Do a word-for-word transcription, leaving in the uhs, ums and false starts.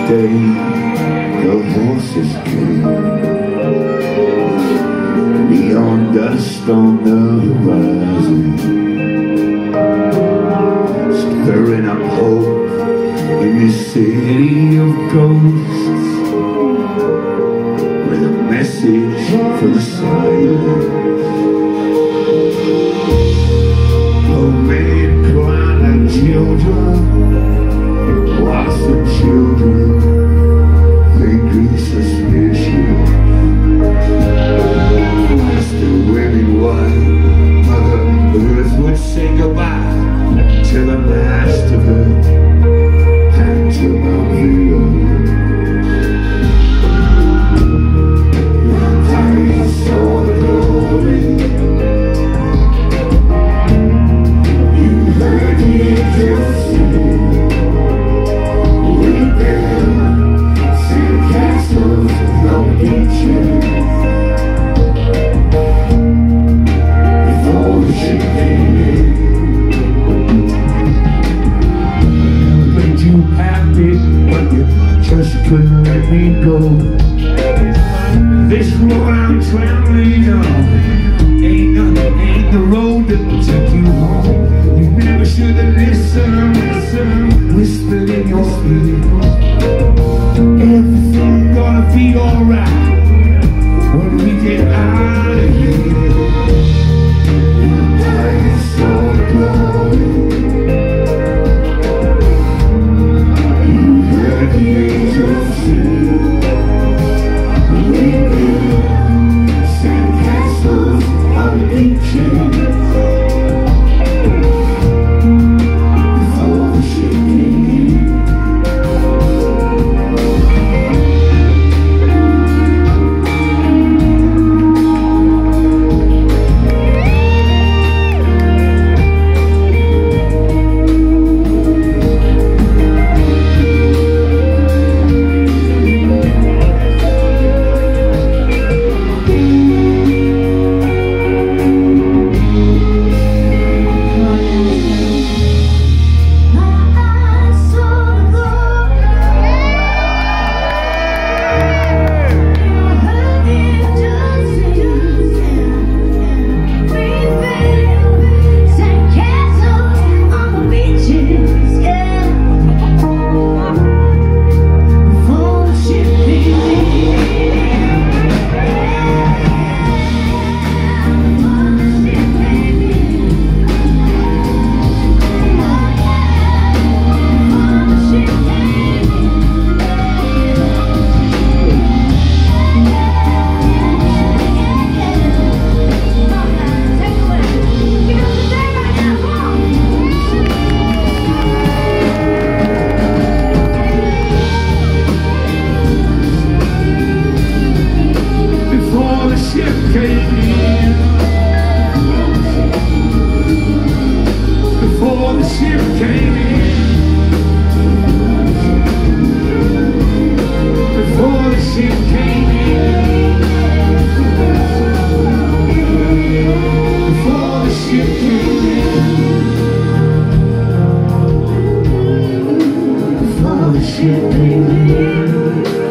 day the horses came, neon dust on the horizon, stirring up hope in this city of ghosts, with a message for the silence. Homemade crying and children, lots of children, vaguely suspicious. Asked the women why Mother Earth would say goodbye to the last of her, and to Mount Villa. I saw the glory. You heard the angels sing. We built sandcastles on beaches before the ship came in. Made you happy, but you just couldn't let me go. This road I'm traveling on ain't the, ain't the road that will take you home. You never should have listened, listened, whispered in your ear. Everything gonna be alright when we get out of here. I saw the glory. You heard the angels sing. We built sandcastles on beaches before the ship came in. Before the ship came in, before the ship came in, before the ship came in, before the ship came in.